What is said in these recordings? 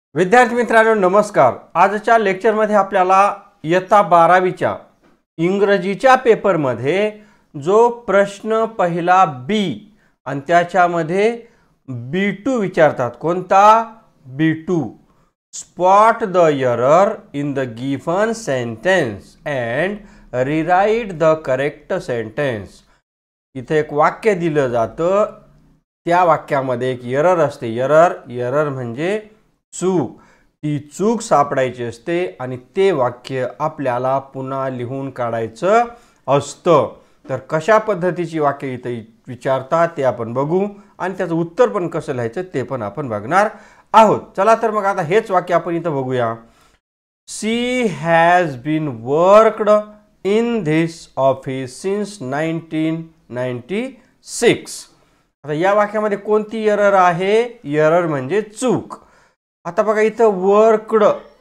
विद्यार्थी मित्रांनो नमस्कार। आजच्या लेक्चरमध्ये आपल्याला इयत्ता 12वीच्या इंग्रजीच्या पेपरमध्ये जो प्रश्न पहिला बी आणि त्याच्यामध्ये B2 विचारतात। कोणता B2? Spot the error in the given sentence and rewrite the correct sentence. इथे एक वाक्य दिलं जातं, त्या वाक्यामध्ये एक एरर असते। एरर म्हणजे चूक। ती चूक सापडायची असते आणि ते वाक्य आपल्याला पुन्हा लिहून काढायचं असतं। तर कशा पद्धतीची वाक्य इथे विचारतात ते आपण बघू आणि त्याचं उत्तर पण कसं लिहायचं ते पण आपण बघणार आहोत। चला तर मग आता हेच वाक्य आपण इथे बघूया। She has been worked in this office since 1996। आता या वाक्यामध्ये कोणती एरर आहे? एरर म्हणजे चूक। आता बघा इथं वर्कड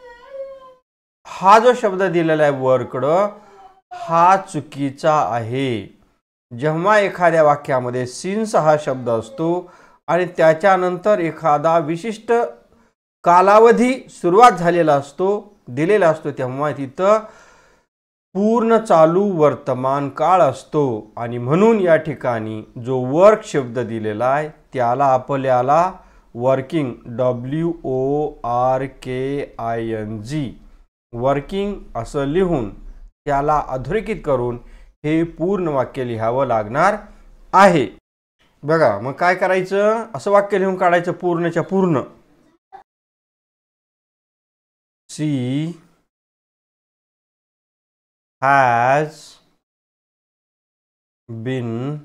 हा जो शब्द दिलेला आहे, वर्कड हा चुकीचा आहे। जेव्हा एखाद्या वाक्यामध्ये सिन्स हा शब्द असतो आणि त्याच्यानंतर एखादा विशिष्ट कालावधी सुरुवात झालेला असतो दिलेला असतो, तेव्हा तिथं पूर्ण चालू वर्तमान काळ असतो आणि म्हणून या ठिकाणी जो वर्क शब्द दिलेला आहे त्याला आपल्याला वर्किंग WORKING वर्किंग असं लिहून त्याला अधोरेखित करून हे पूर्ण वाक्य लिहावं लागणार आहे। बघा मग काय करायचं, असं वाक्य लिहून काढायचं पूर्णच्या पूर्ण। She has been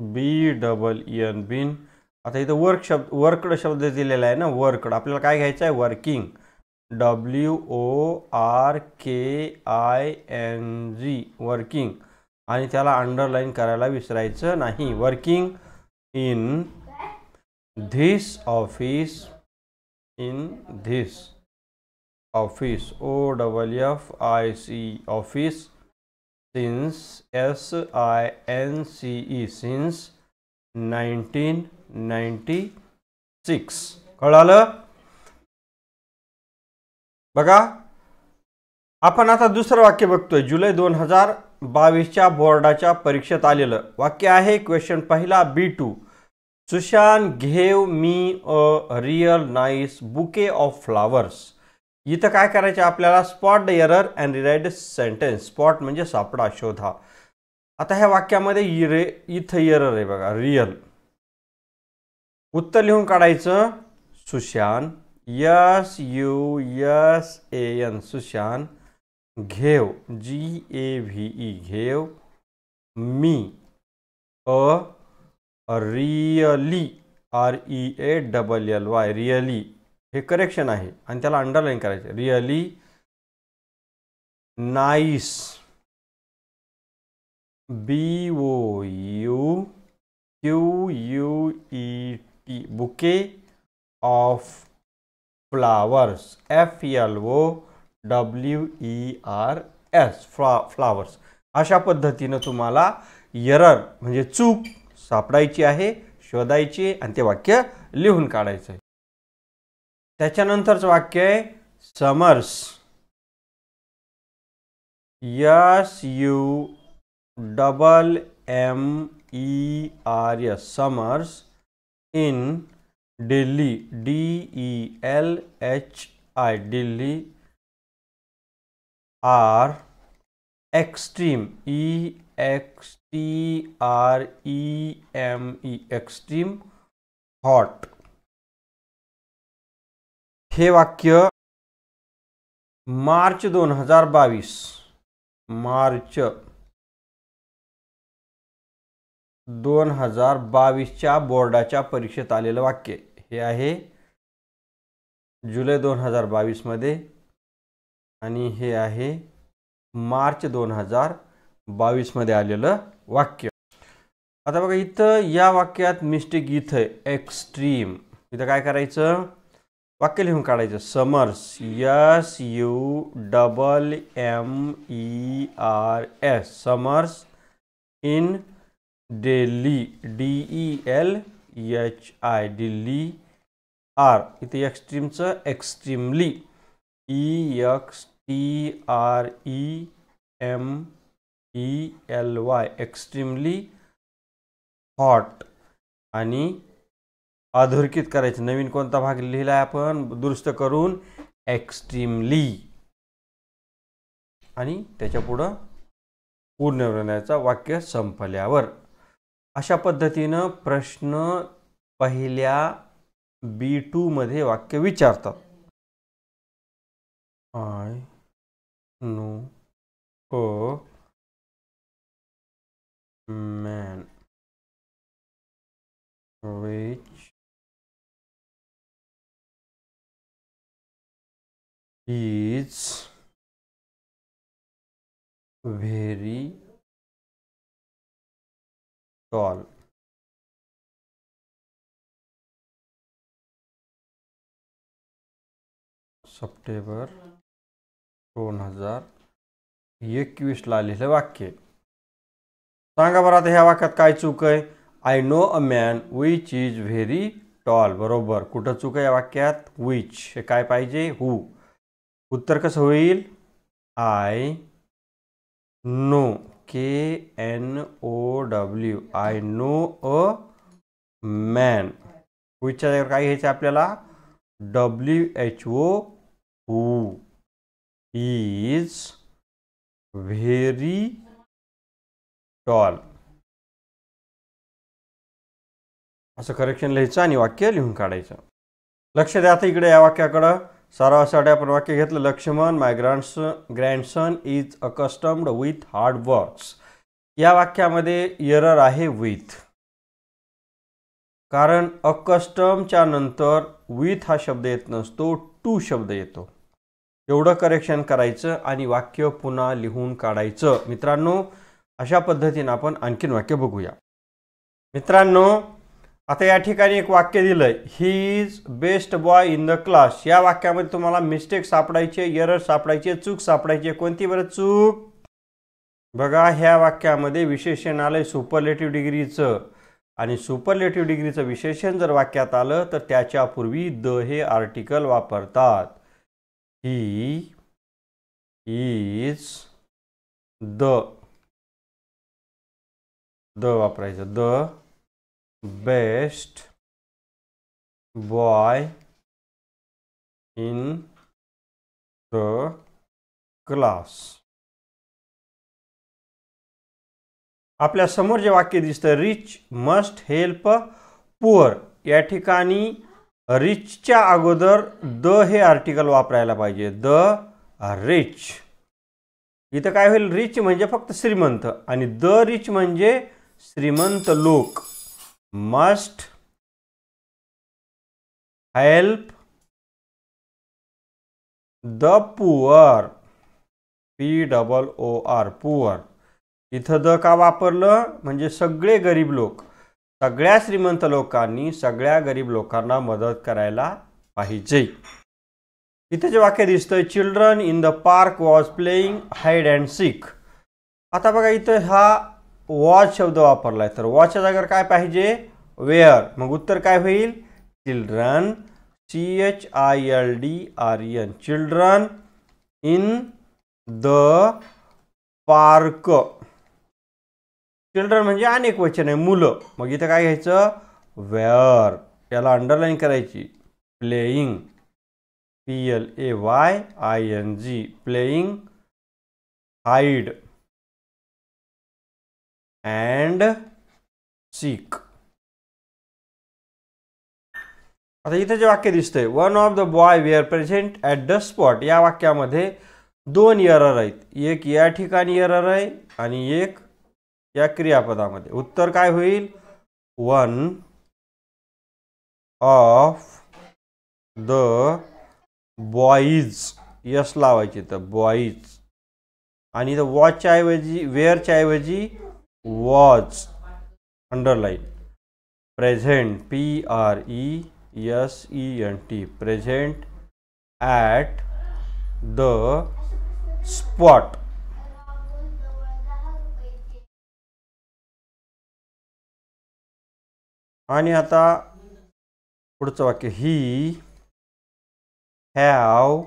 been. आता इथं वर्कड शब्द दिलेला आहे ना, वर्कड आपल्याला काय घ्यायचं आहे? वर्किंग WORKING वर्किंग, आणि त्याला अंडरलाइन करायला विसरायचं नाही। Working in this office, in this office OFFIC office since SINCE since 1996। कळालं? बघा आपण आता दुसरं वाक्य बघतोय। जुलै 2022च्या बोर्डाच्या परीक्षेत आलेलं वाक्य आहे। क्वेश्चन पहिला B2। Sushant gave me a real nice bouquet of flowers. इथं काय करायचं आपल्याला? Spot the error and rewrite the sentence. Spot म्हणजे सापडा, शोधा। आता ह्या वाक्यामध्ये इथं एरर आहे बघा, रियल। उत्तर लिहून काढायचं Sushant SUSAN Sushant gave GAVE gave me a really REALLY really हे करेक्शन आहे आणि त्याला अंडरलाइन करायचं। Really nice BOUQUET bouquet of flowers FLOWERS flowers. अशा पद्धतीने तुम्हाला एरर म्हणजे चूक सापडायची आहे, शोधायची आणि ते वाक्य लिहून काढायचं आहे। त्याच्यानंतरचं वाक्य आहे summers SUMMERS summers in Delhi DELHI Delhi are extreme EXTREME extreme hot. हे वाक्य मार्च 2022च्या बोर्डाच्या परीक्षेत आलेलं वाक्य हे आहे। जुलै 2022 मध्ये आणि हे आहे मार्च 2022 मध्ये आलेलं वाक्य। आता बघा इथं या वाक्यात मिस्टेक इथं एक्स्ट्रीम। इथं काय करायचं? वाक्य लिहून काढायचं summers SUMMERS summers in Delhi DELHI Delhi are, इथे एक्स्ट्रीमचं एक्स्ट्रीमली, EXTREMELY, एक्स्ट्रीमली हॉट. आणि अधोरेखित करायचं, नवीन कोणता भाग लिहिला आहे आपण दुरुस्त करून, एक्स्ट्रीमली, आणि त्याच्या पुढं पूर्णविरामाचा वाक्य संपल्यावर. अशा पद्धतीनं प्रश्न पहिल्या B2 मध्ये वाक्य विचारतात. I know a man which is very tall. सप्टेंबर 2021 ला लिहिलं वाक्य. सांगा बरं आता ह्या वाक्यात काय चूक आहे. I know a man which is very tall. बरोबर. कुठं चूक आहे या वाक्यात? विच. हे काय पाहिजे? हू. उत्तर कसं होईल? I know, KNOW, I know a man. विचच्या जागेवर काय घ्यायचं आपल्याला? WHO, who is very tall. असं करेक्शन लिहायचं आणि वाक्य लिहून काढायचं. लक्ष द्या आता इकडे या वाक्याकडं. सरावासाठी आपण वाक्य घेतलं. Lakshman, my grandson is accustomed with hard works. या वाक्यामध्ये एरर आहे विथ. कारण अकस्टमच्या नंतर विथ हा शब्द येत नसतो, टू शब्द येतो. एवढं करेक्शन करायचं आणि वाक्य पुन्हा लिहून काढायचं. मित्रांनो, अशा पद्धतीने आपण आणखीन वाक्य बघूया. मित्रांनो, आता या ठिकाणी एक वाक्य दिलंय, he is best boy in the class. या वाक्यामध्ये तुम्हाला मिस्टेक सापडायचे, एरर सापडायचे, चूक सापडायची. कोणती बरं चूक? बघा, ह्या वाक्यामध्ये विशेषण आलंय सुपरलेटिव्ह डिग्रीचं, आणि सुपरलेटिव्ह डिग्रीचं विशेषण जर वाक्यात आलं तर त्याच्यापूर्वी द हे आर्टिकल वापरतात. ही इज द वापरायचं. The best boy in the class. आपल्या समोर जे वाक्य दिसतं, रिच मस्ट हेल्प पुअर. या ठिकाणी रिचच्या अगोदर द हे आर्टिकल वापरायला पाहिजे. The rich. इथं काय होईल? रिच म्हणजे फक्त श्रीमंत, आणि द रिच म्हणजे श्रीमंत लोक. Must help the poor. POOR, poor. इथं द का वापरलं? म्हणजे सगळे गरीब लोक, सगळ्या श्रीमंत लोकांनी सगळ्या गरीब लोकांना मदत करायला पाहिजे. इथं जे वाक्य दिसतंय, children in the park was playing hide and seek. आता बघा, इथं हा वॉज शब्द वापरलाय, तर वॉजच्या जागेवर काय पाहिजे? वेअर. मग उत्तर काय होईल? Children, CHILDREN, children in the park. Children म्हणजे अनेक वचन आहे, मुलं. मग इथं काय घ्यायचं? वेअर. याला अंडरलाईन करायची. Playing, PLAYING, playing, hide and seek. आता इथं जे वाक्य दिसतंय, one of the boy were present at the spot. या वाक्यामध्ये दोन एरर आहेत. एक या ठिकाणी एरर आहे आणि एक या क्रियापदामध्ये. उत्तर काय होईल? One of the boys. S लावायचे तर बॉईज. आणि इथं वॉचच्या ऐवजी, वेअरच्या ऐवजी watch, underline. Present, PRESENT, present at the spot. आणि आता पुढचं वाक्य he have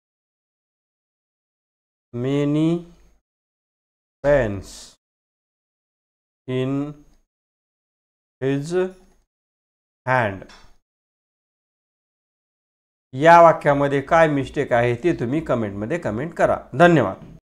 many pens in his hand. या वाक्यामध्ये काय मिस्टेक आहे ते तुम्ही कमेंटमध्ये कमेंट करा. धन्यवाद.